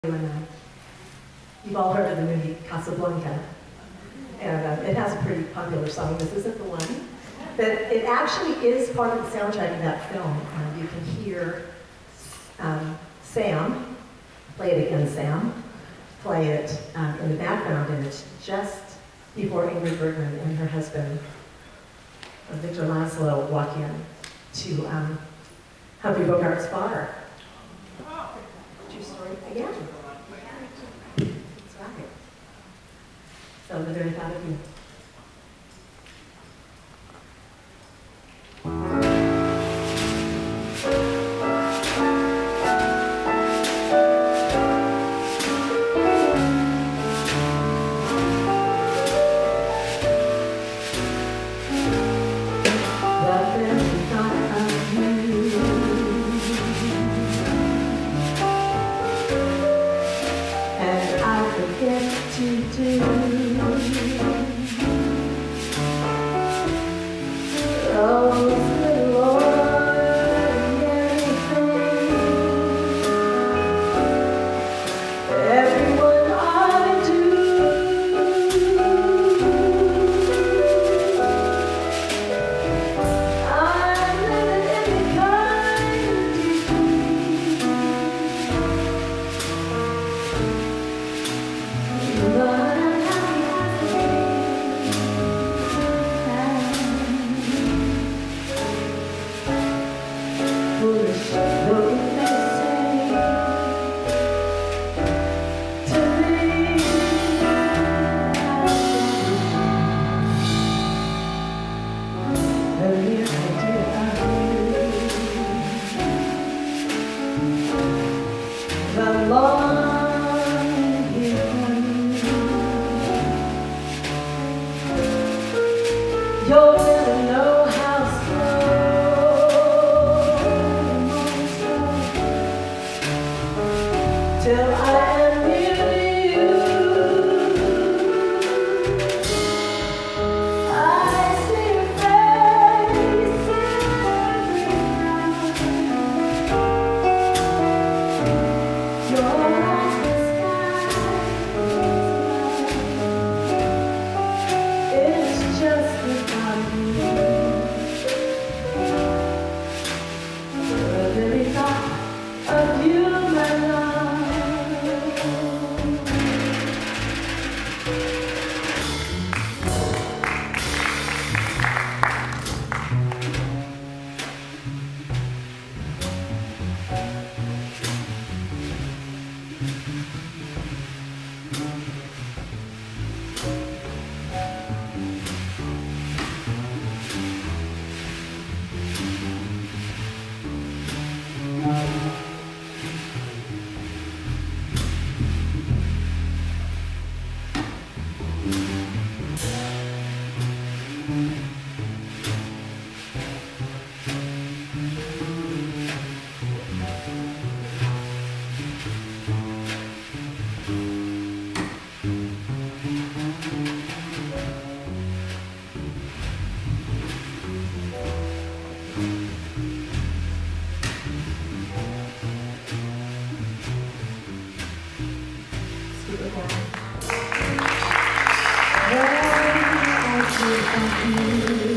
And, you've all heard of the movie Casablanca, and it has a pretty popular song. This isn't the one, but it actually is part of the soundtrack of that film. You can hear Sam, play it again, Sam, play it in the background, and it's just before Ingrid Bergman and her husband, Victor Laszlo, walk in to Humphrey Bogart's bar. True story again. That's right. So they're very proud of you. Thank you.